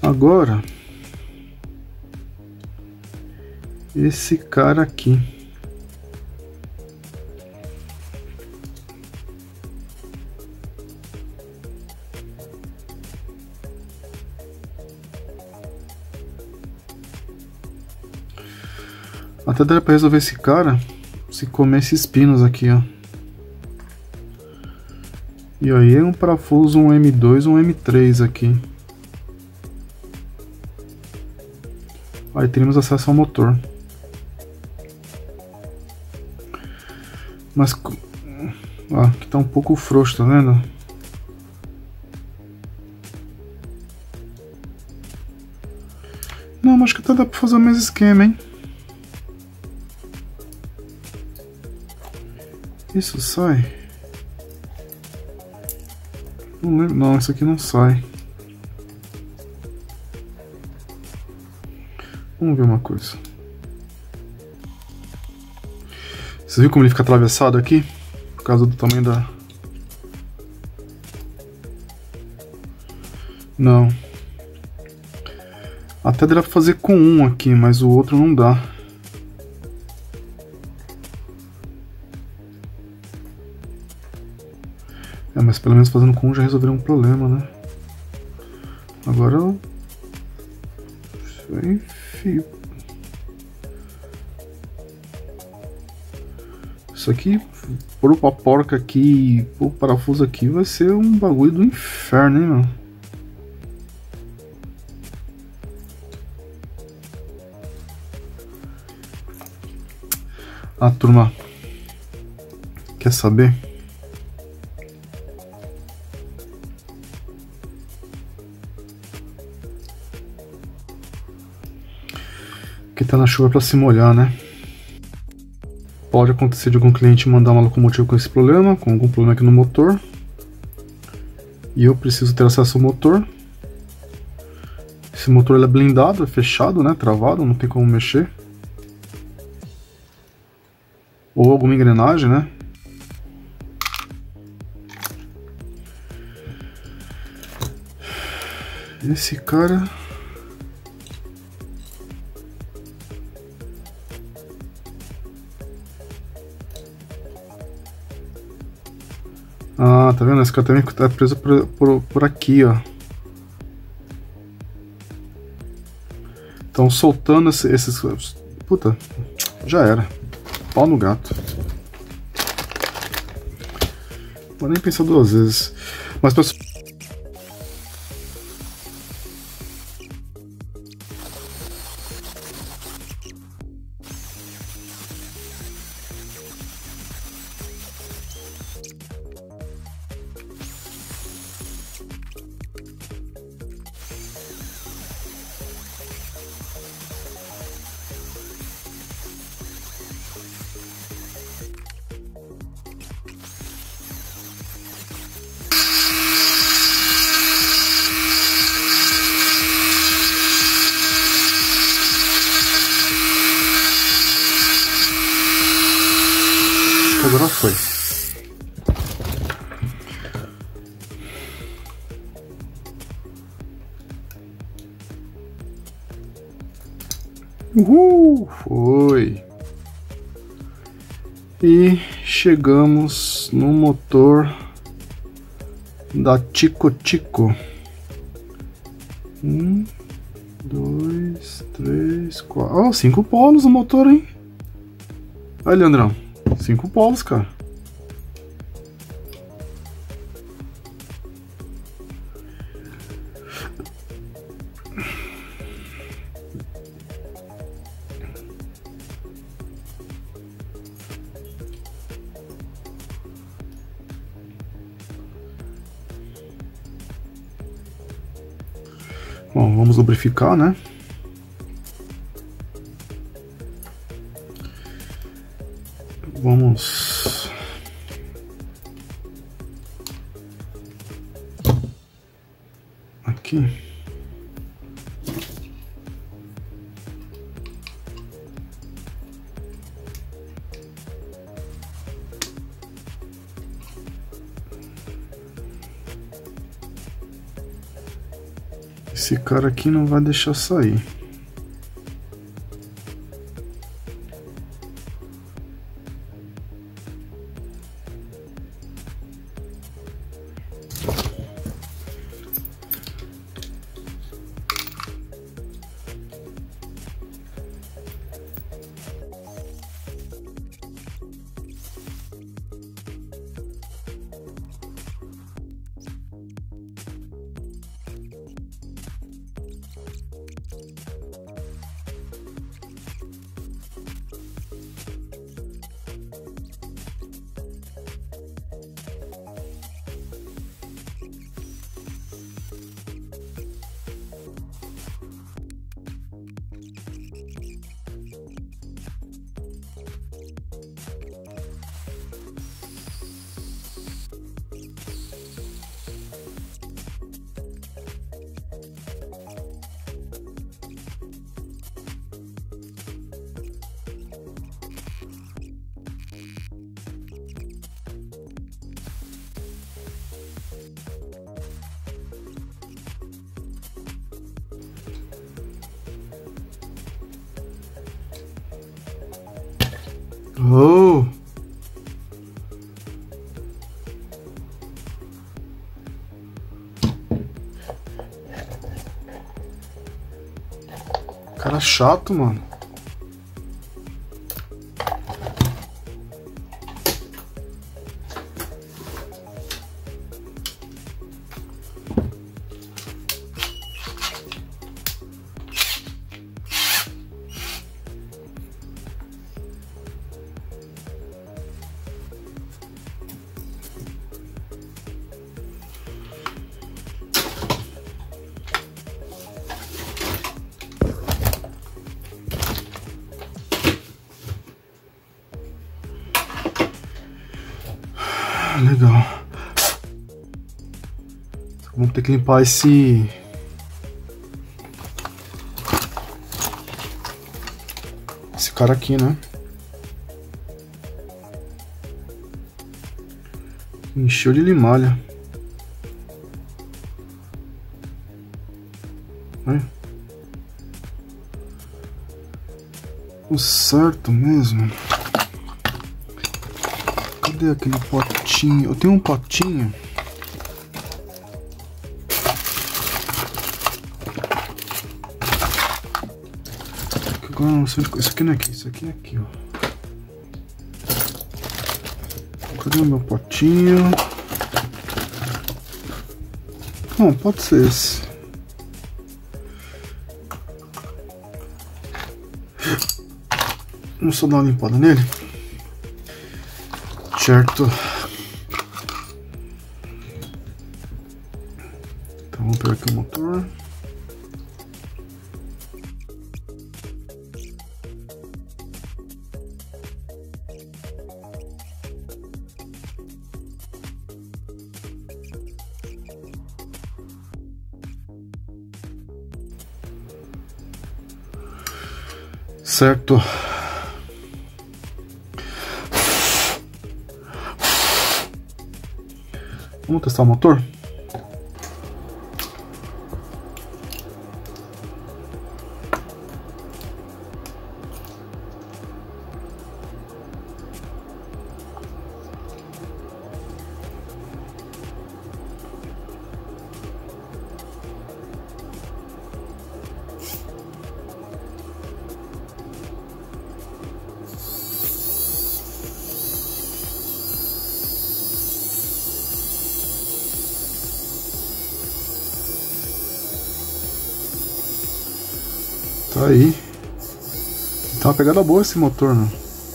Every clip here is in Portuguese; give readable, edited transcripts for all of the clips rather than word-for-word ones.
Agora, esse cara aqui. Até daria pra resolver esse cara se comer esses pinos aqui, ó. E aí um parafuso, um M2, um M3 aqui. Aí teríamos acesso ao motor. Mas ó, aqui tá um pouco frouxo, tá vendo? Não, mas acho que até dá pra fazer o mesmo esquema, hein? Isso sai? Não lembro, não, isso aqui não sai. Vamos ver uma coisa. Você viu como ele fica atravessado aqui? Por causa do tamanho da... Não. Até dá pra fazer com um aqui, mas o outro não dá. É, mas pelo menos fazendo com um já resolveria um problema, né? Agora... Enfim... Isso aqui, pôr a porca aqui, pôr o parafuso aqui, vai ser um bagulho do inferno, hein, mano? Ah, turma, quer saber? Que tá na chuva pra se molhar, né? Pode acontecer de algum cliente mandar uma locomotiva com esse problema, com algum problema aqui no motor. E eu preciso ter acesso ao motor. Esse motor ele é blindado, é fechado, né? Travado, não tem como mexer. Ou alguma engrenagem, né? Esse cara... Ah, tá vendo? Esse cara também tá preso por aqui, ó. Então soltando esses... Puta, já era. Pau no gato. Vou nem pensar duas vezes. Mas pessoal... Agora foi. Uhul! Foi! E chegamos no motor da Tico Tico. 1, 2, 3, 4... Oh, 5 polos o motor, hein? Aí, Leandrão. 5 polos, cara. Bom, vamos lubrificar, né? Vamos... Aqui. Esse cara aqui não vai deixar sair. Oh! Cara chato, mano. Legal. Vamos ter que limpar esse cara aqui, né? Encheu de limalha. O certo mesmo. Cadê aquele potinho? Eu tenho um potinho. Agora não sei. Isso aqui não é aqui, isso aqui é aqui, ó. Cadê o meu potinho? Bom, pode ser esse. Vamos só dar uma limpada nele. Certo. Então vamos pegar aqui o motor. Certo. Vamos testar o motor? Tá aí. Tá uma pegada boa esse motor, né?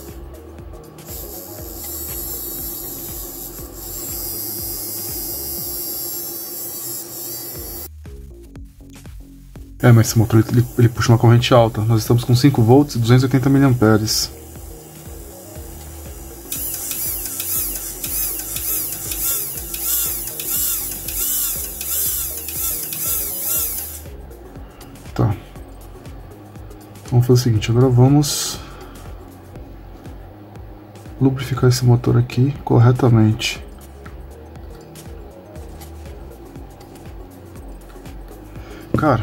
É, mas esse motor ele puxa uma corrente alta. Nós estamos com 5 volts e 280 miliamperes. Tá. Vamos fazer o seguinte, agora vamos lubrificar esse motor aqui corretamente. cara.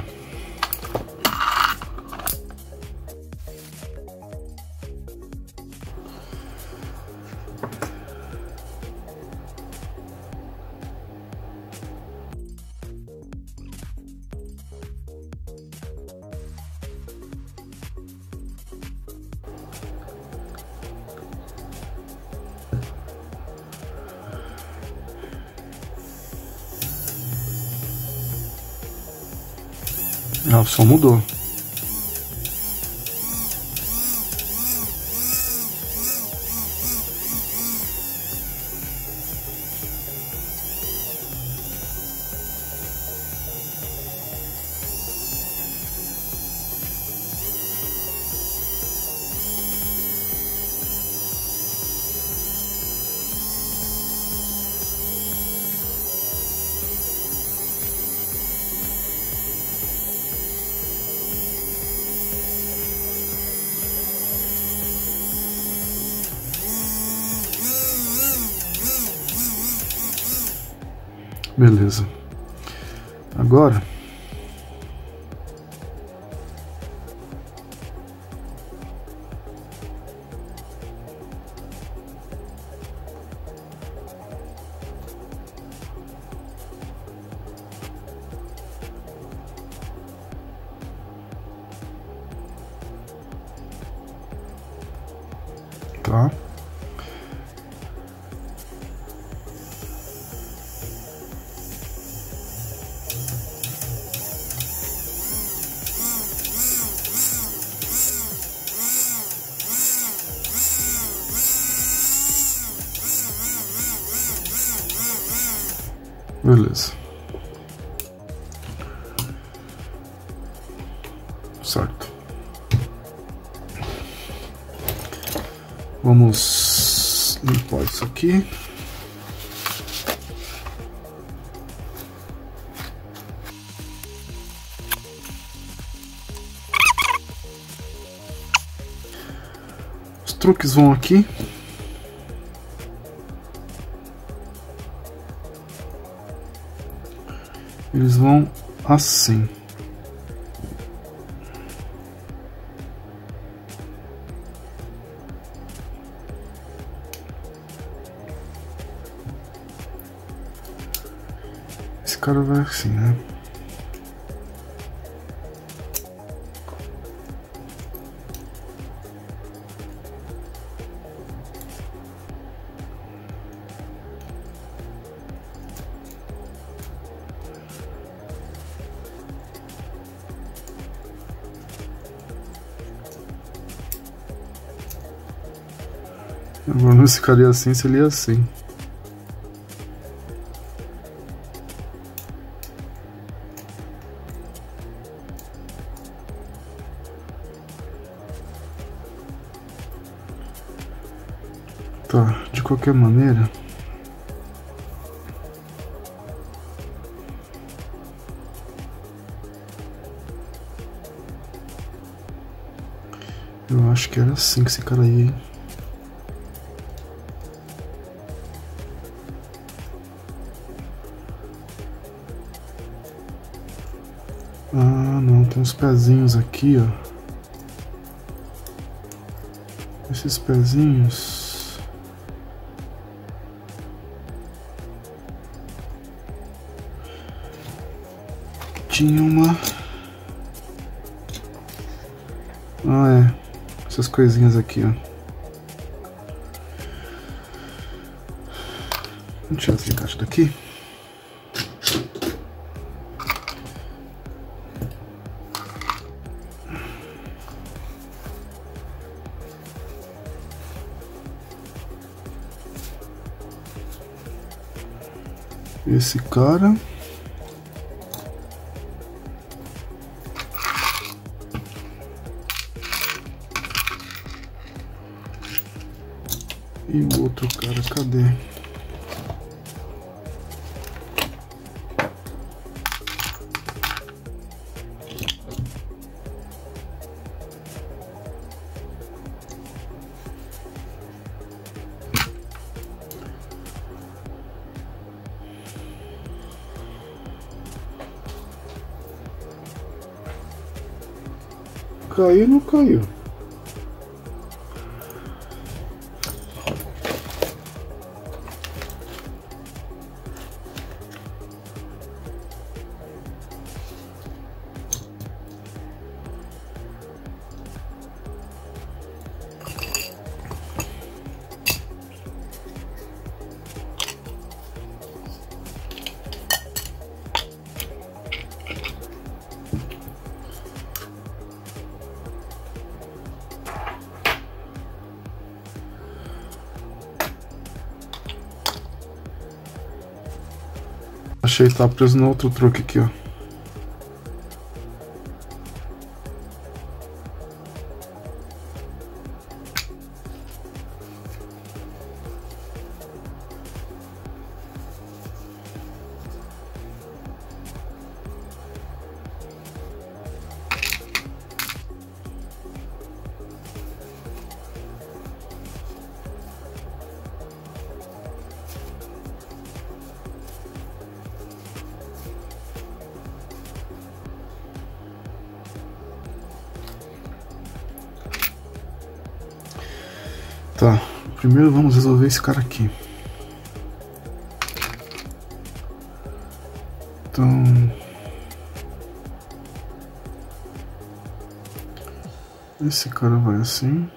Ah, o som mudou. Beleza. Agora tá. Beleza. Certo. Vamos limpar isso aqui. Os truques vão aqui. Eles vão assim. Esse cara vai assim, né? Agora não ficaria assim se ele ia assim. Tá, de qualquer maneira. Eu acho que era assim que esse cara ia, hein? Ah, não, tem uns pezinhos aqui, ó. Esses pezinhos. Tinha uma. Ah, é. Essas coisinhas aqui, ó. Vamos tirar esse encaixe daqui. Esse cara. E o outro cara, cadê? cair, não caiu. Achei, tá preso no outro truque aqui, ó. Tá, primeiro vamos resolver esse cara aqui. Então... esse cara vai assim.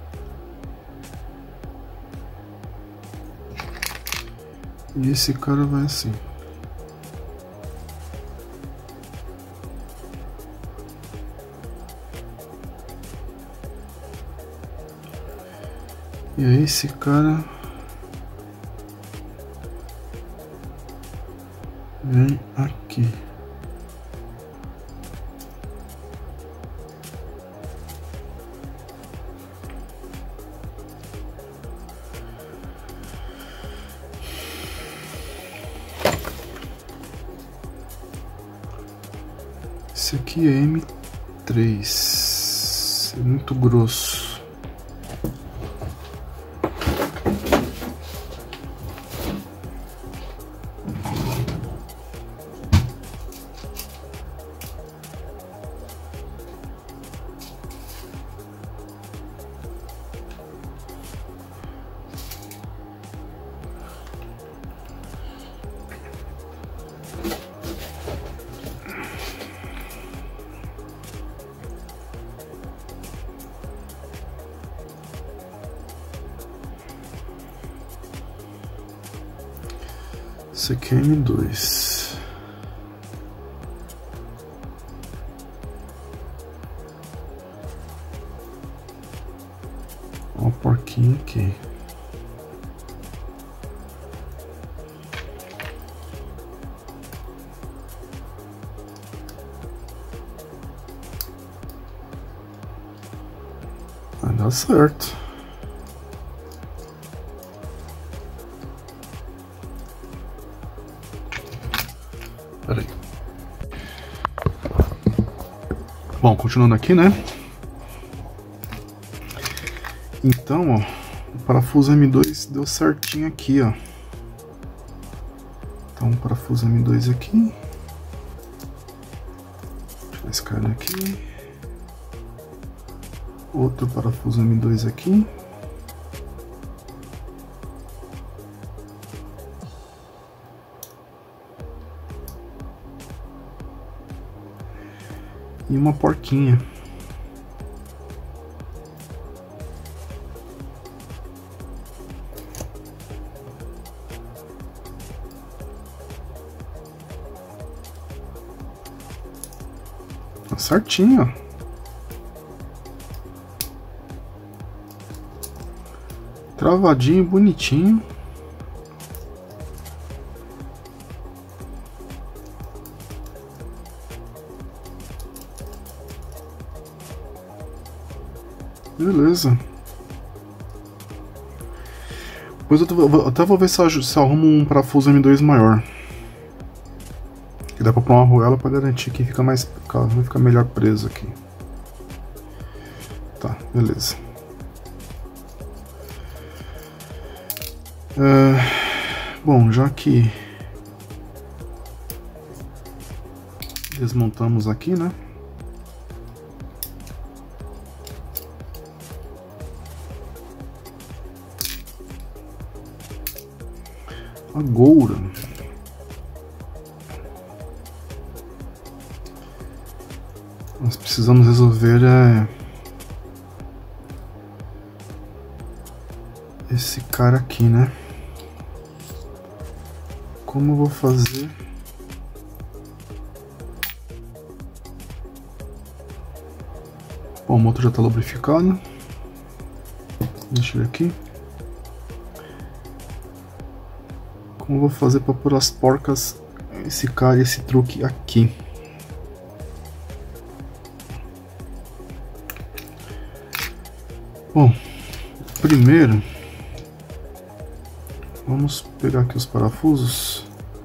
E esse cara vai assim. E aí esse cara vem aqui. Esse aqui é M3, é muito grosso. Esse aqui é M2. Ó o porquinho aqui. Vai dar certo. Pera aí. Bom, continuando aqui, né? Então, ó, o parafuso M2 deu certinho aqui, ó. Então, o parafuso M2 aqui. Tirar esse cara daqui. Outro parafuso M2 aqui. E uma porquinha. Tá certinho, ó. Travadinho, bonitinho. Beleza. Depois eu até vou ver se eu arrumo um parafuso M2 maior. Que dá pra pôr uma arruela pra garantir que fica mais, vai ficar melhor preso aqui. Tá, beleza. Bom, já que desmontamos aqui, né? Agora, nós precisamos resolver esse cara aqui, né? Como eu vou fazer? Bom, o motor já está lubrificado. Deixa eu ver aqui. Como eu vou fazer para pôr as porcas, esse cara e esse truque aqui? Bom, primeiro vamos pegar aqui os parafusos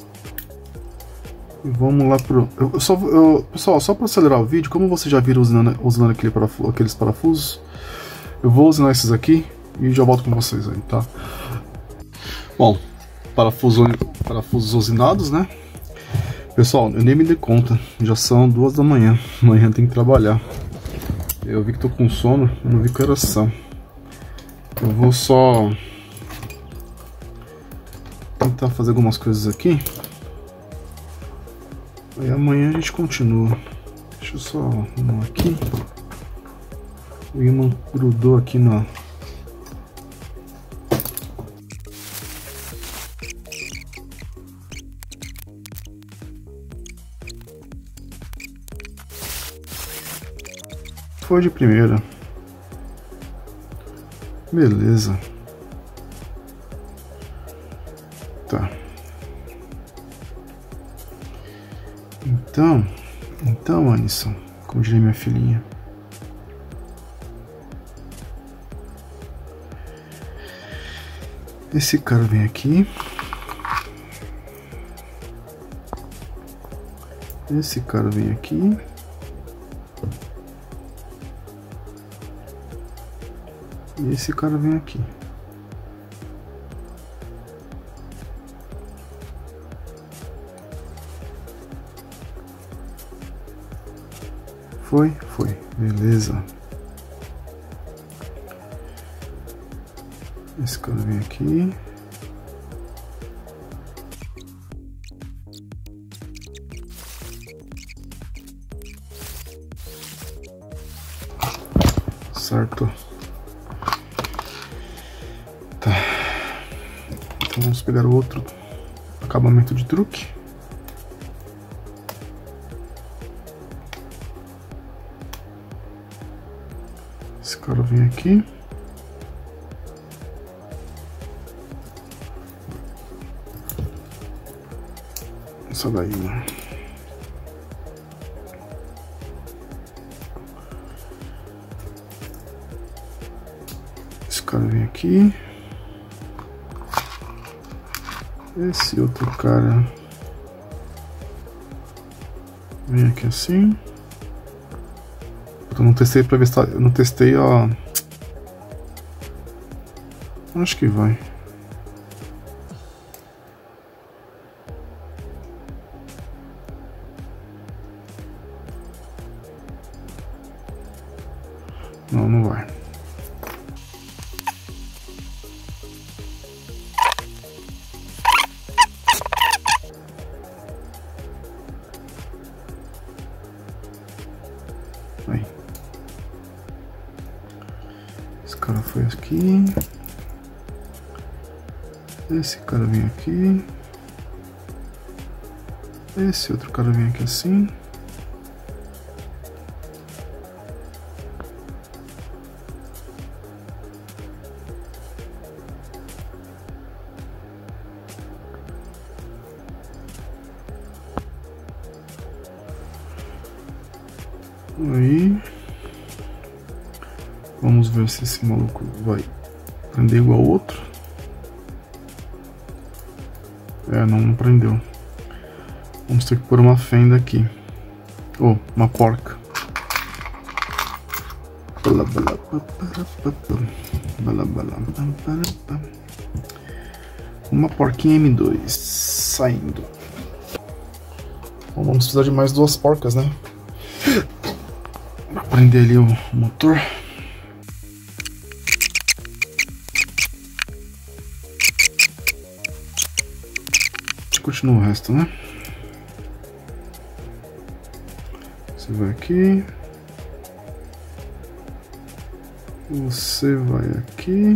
e vamos lá pro... pessoal, só para acelerar o vídeo, como vocês já viram usando aqueles parafusos, eu vou usar esses aqui e já volto com vocês aí, tá? Bom, parafusos usinados, né? Pessoal, eu nem me dei conta, já são 2 da manhã, amanhã tem que trabalhar. Eu vi que tô com sono, eu não vi que horas são. Eu vou só tentar fazer algumas coisas aqui. Aí amanhã a gente continua. Deixa eu só arrumar aqui. O ímã grudou aqui na... Foi de primeira. Beleza. Tá. Então, Anisson, como diria minha filhinha. Esse cara vem aqui. Esse cara vem aqui. E esse cara vem aqui. Foi, beleza. Esse cara vem aqui. Certo. Tá. Então vamos pegar o outro acabamento de truque. Esse cara vem aqui. Essa daí, né? Esse cara vem aqui. Esse outro cara vem aqui assim. Eu não testei pra ver se tá... Eu não testei, ó. Acho que vai. Não, não vai. Aí. Esse cara foi aqui. Esse cara vem aqui. Esse outro cara vem aqui assim. Aí, vamos ver se esse maluco vai prender igual ao outro. Não prendeu. Vamos ter que pôr uma fenda aqui. Ou uma porca. Uma porquinha M2 saindo. Bom, vamos precisar de mais 2 porcas, né? Pra prender ali o motor. continua o resto, né? Você vai aqui. Você vai aqui.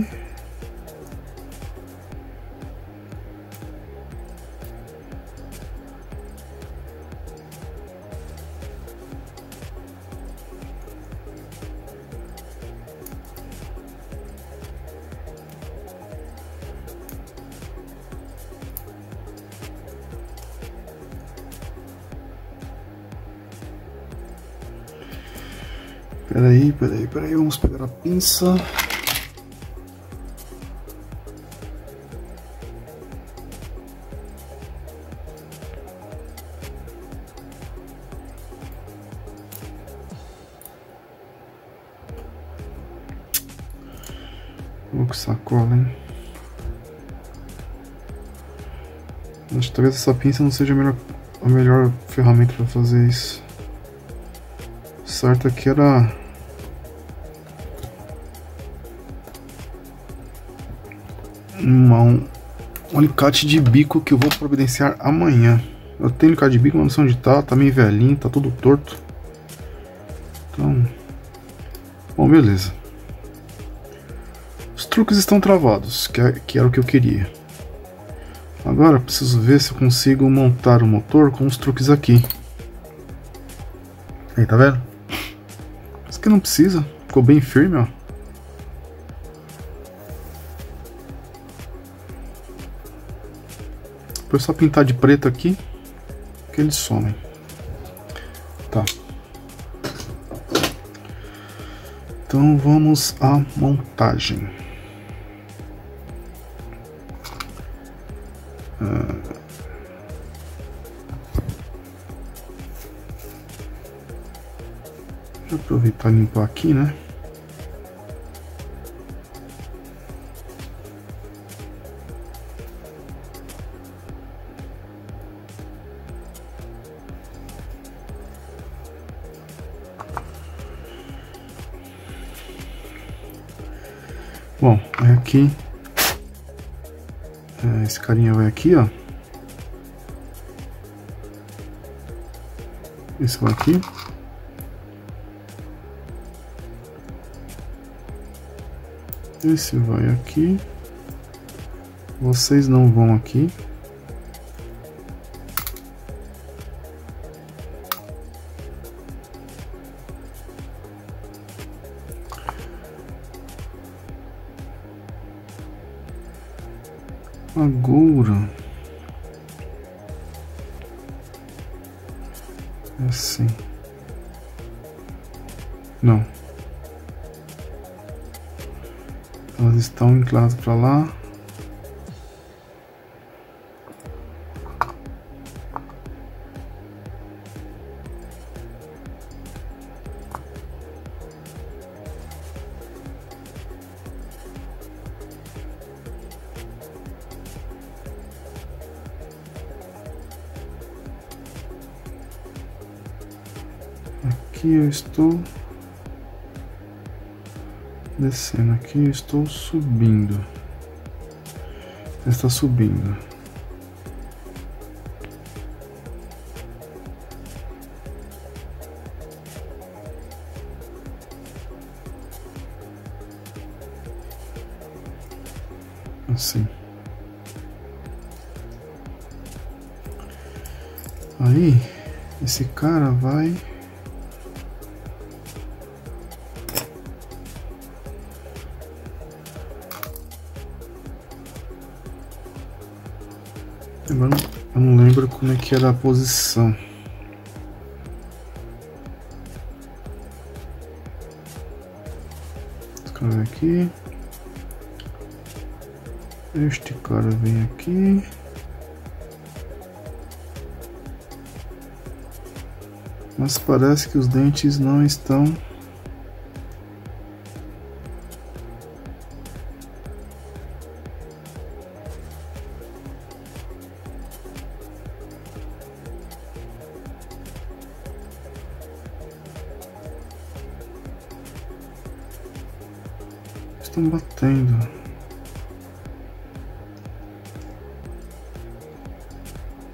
Peraí, vamos pegar a pinça. Vou com sacola, hein? Acho que talvez essa pinça não seja a melhor ferramenta para fazer isso. O certo aqui era um alicate de bico que eu vou providenciar amanhã. Eu tenho alicate de bico, mas não sei onde tá meio velhinho, tá tudo torto. Então, bom, beleza. Os truques estão travados, que era o que eu queria. Agora preciso ver se eu consigo montar o motor com os truques aqui. Aí, tá vendo? Isso aqui não precisa, ficou bem firme, ó. Depois só pintar de preto aqui, que eles somem. Tá. Então vamos à montagem. Deixa eu aproveitar e limpar aqui, né? Bom, aí aqui, esse carinha vai aqui, ó. Esse vai aqui. Esse vai aqui. Vocês não vão aqui. Agora é assim. Não. Elas estão inclinadas para lá. Aqui eu estou descendo, aqui eu estou subindo. Está subindo. Assim. Aí, esse cara vai... Agora eu não lembro como é que era a posição. Esse cara vem aqui. Este cara vem aqui. Mas parece que os dentes não estão... estão batendo.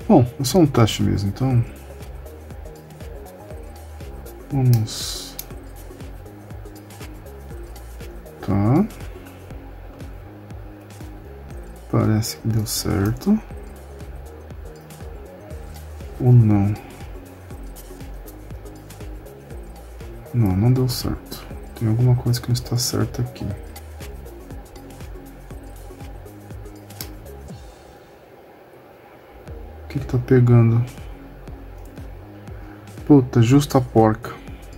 Bom, é só um teste mesmo, então vamos. Tá. Parece que deu certo. Ou não? Não, não deu certo. Tem alguma coisa que não está certa aqui. O que que tá pegando? Puta, justa a porca.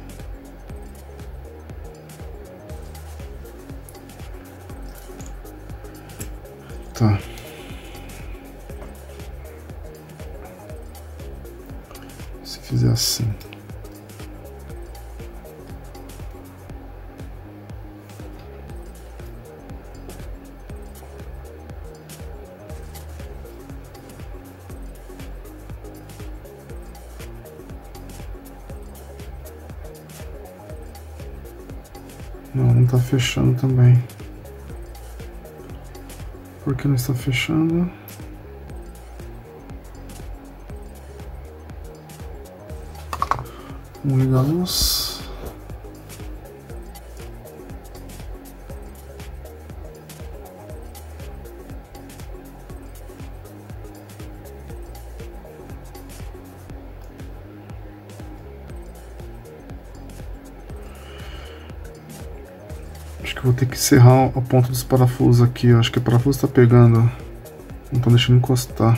Tá. Se fizer assim. Não, não tá fechando também. Por que não está fechando? Vamos ligar a luz. Acho que vou ter que encerrar a ponta dos parafusos aqui. Acho que o parafuso tá pegando. Não tá deixando encostar.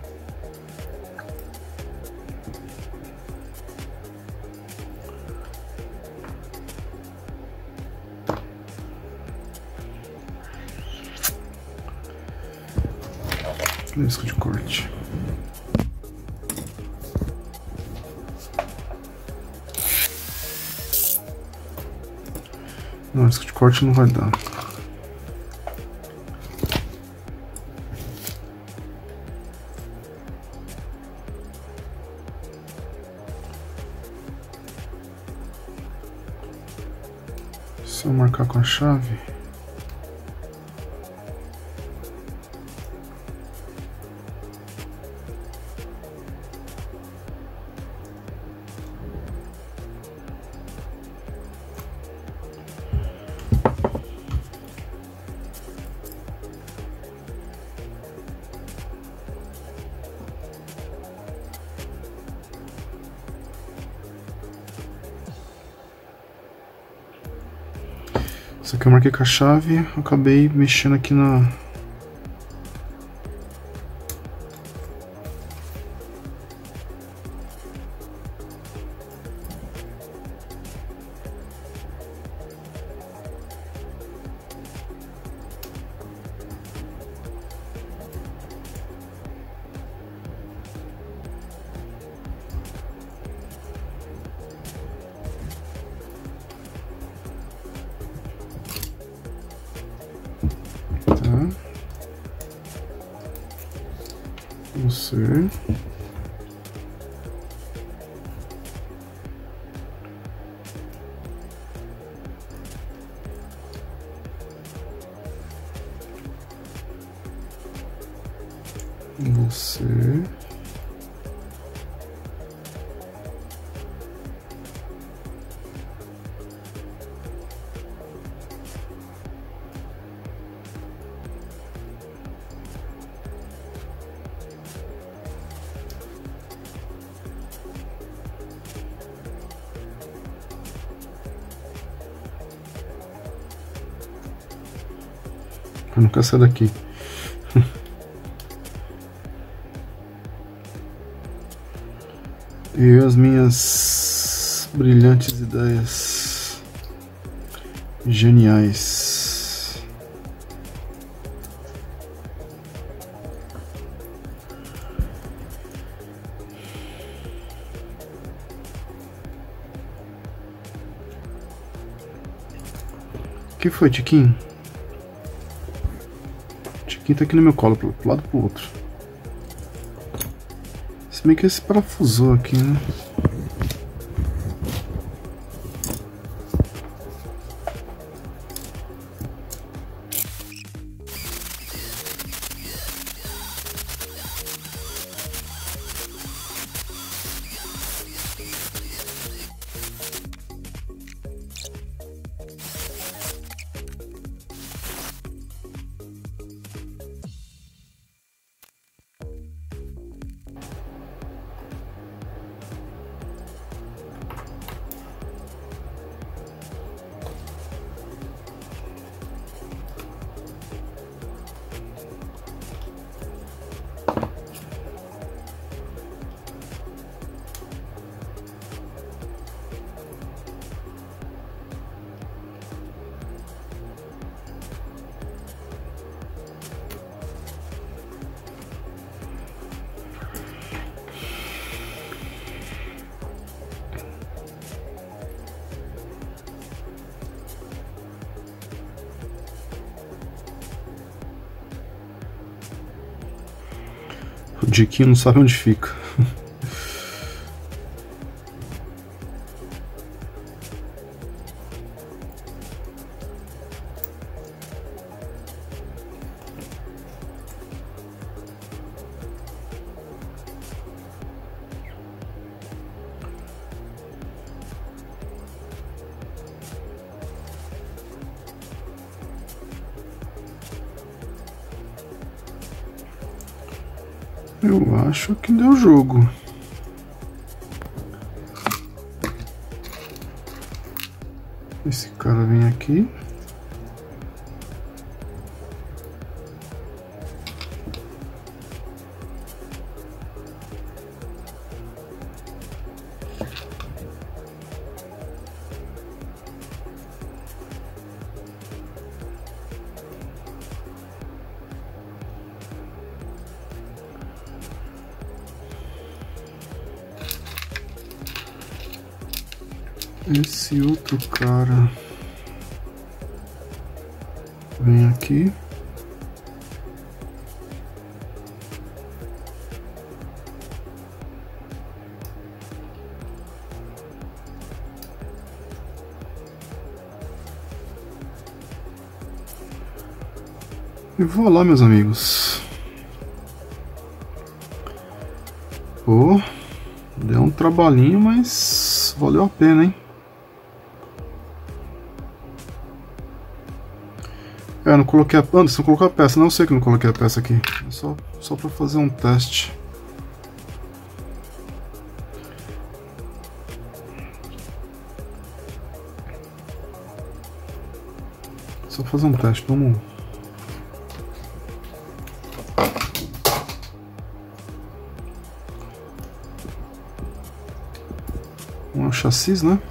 Disco de corte. Não, disco de corte não vai dar. Se eu marcar com a chave. Isso aqui eu marquei com a chave, acabei mexendo aqui na... Você. Você. Eu não quero sair daqui. E as minhas brilhantes ideias. Geniais. O que foi, Tiquinho? Tiquinho tá aqui no meu colo, pro lado e pro outro. Se bem que esse parafusou aqui, né? O Diquinho não sabe onde fica. Eu acho que deu jogo. Esse cara vem aqui. Esse outro cara vem aqui. E vou lá, meus amigos. Pô, deu um trabalhinho, mas valeu a pena, hein? É, não coloquei a... Anderson, colocou a peça. Não sei que não coloquei a peça aqui. É só pra fazer um teste. Só fazer um teste. Vamos... Um chassi, né?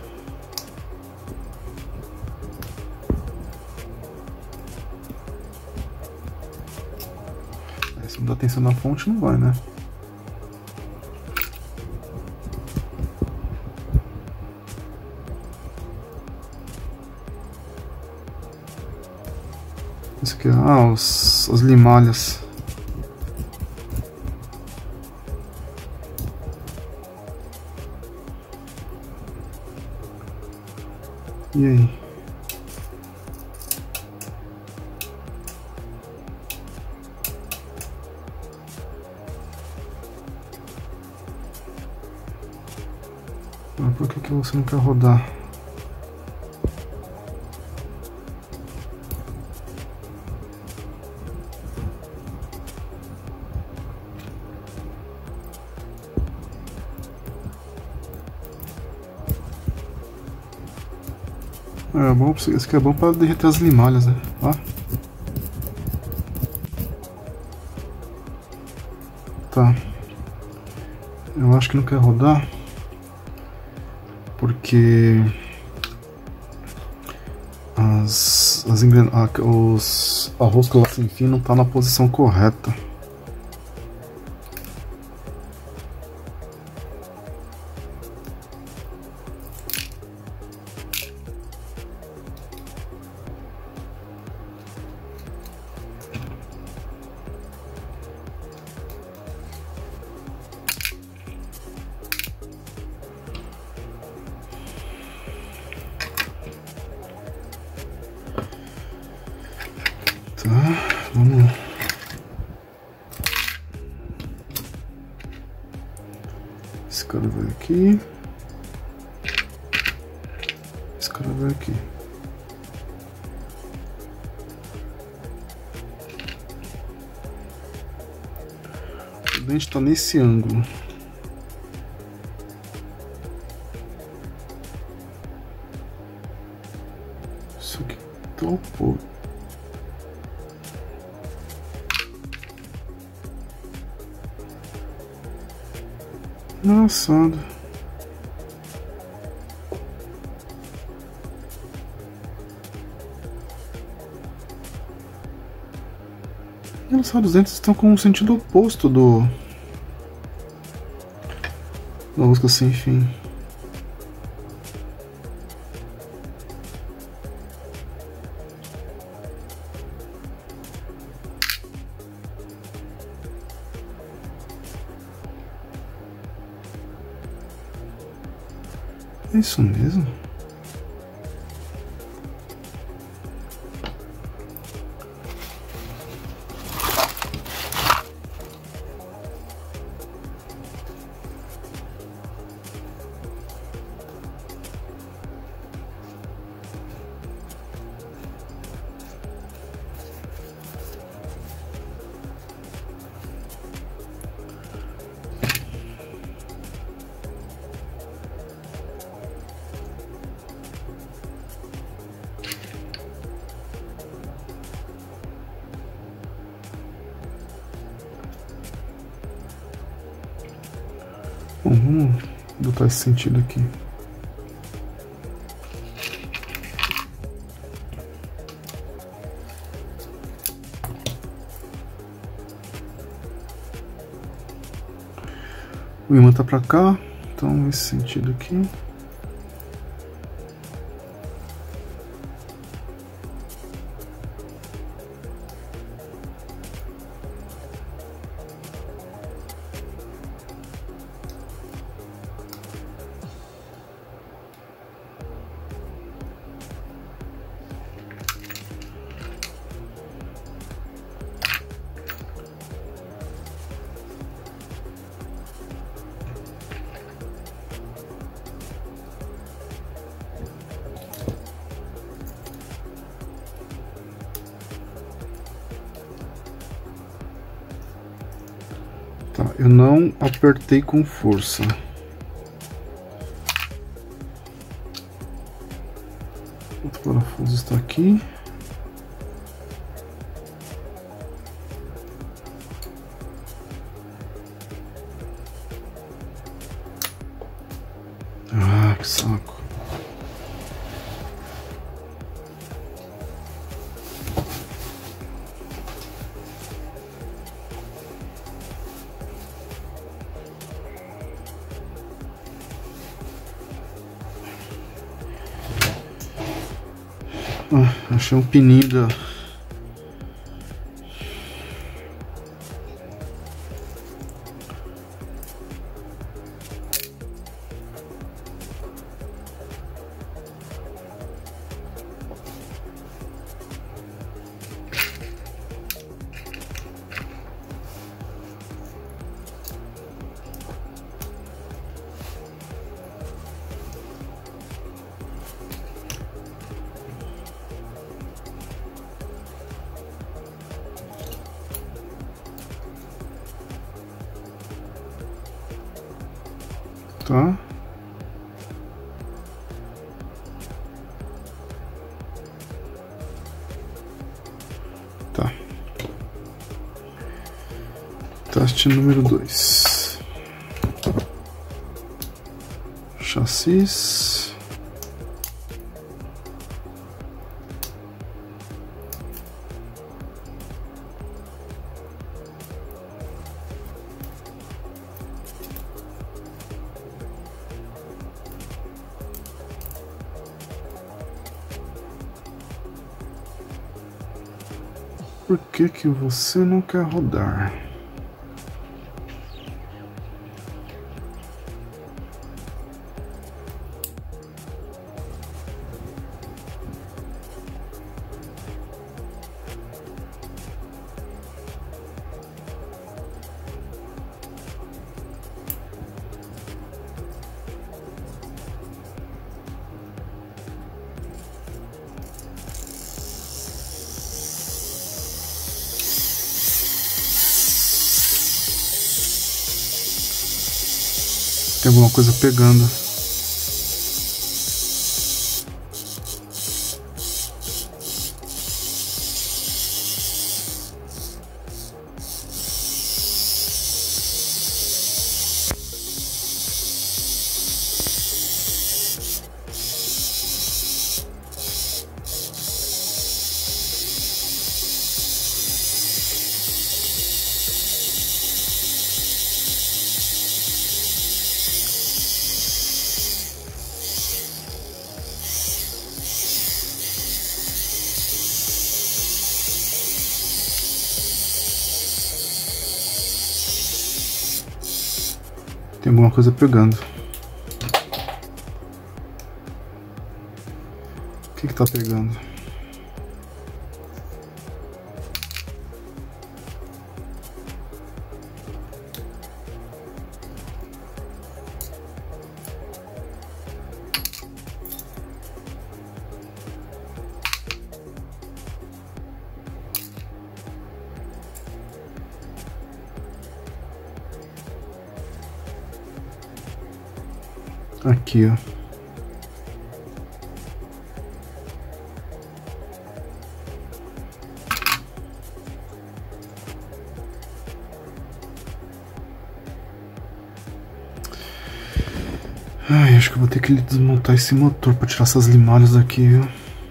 Se não dá atenção na fonte, não vai, né? Isso aqui, as limalhas. E aí? Por que você não quer rodar? É bom, esse aqui é bom para derreter as limalhas, né? Ó. Tá. Eu acho que não quer rodar porque a rosca lá sem fim não tá na posição correta. Tá, vamos. Esse cara vai aqui. Esse cara vai aqui. O dente tá nesse ângulo. Isso aqui tá um pouco. Engraçado. Engraçado, os dentes estão com um sentido oposto da rosca sem fim. É isso mesmo? Bom, vamos botar esse sentido aqui. O imã tá pra cá, então esse sentido aqui. Tá, eu não apertei com força. Outro parafuso está aqui. Ah, que saco. Ah, achei um pininho da... Tá? Tá. Teste número 2. Chassis. Por que que você não quer rodar? Tem alguma coisa pegando. Tem alguma coisa pegando. que tá pegando? Aqui, ó. Ai, acho que eu vou ter que desmontar esse motor para tirar essas limalhas daqui, viu?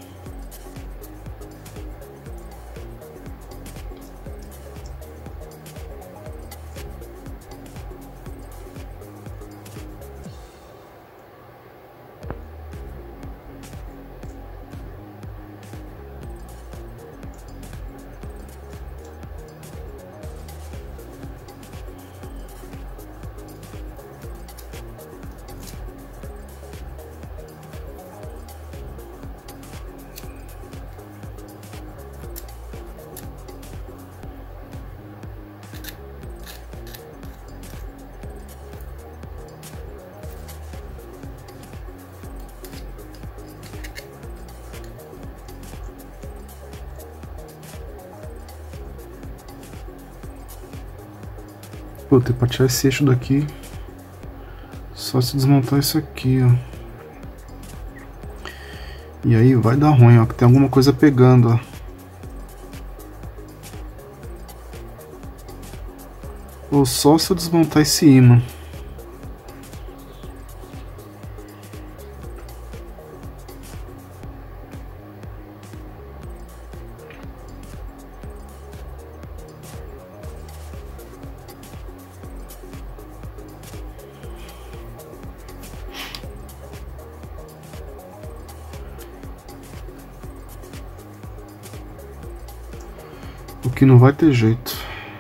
Pô, tem pra tirar esse eixo daqui. Só se desmontar isso aqui, ó. E aí vai dar ruim, ó, que tem alguma coisa pegando, ó. Ou só se eu desmontar esse ímã. O que não vai ter jeito.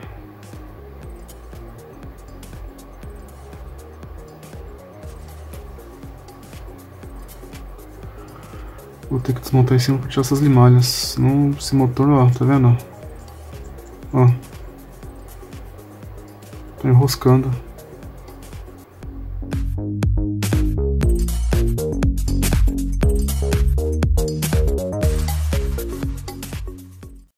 Vou ter que desmontar em cima para tirar essas limalhas. Senão esse motor, ó, tá vendo? Ó. Tá enroscando.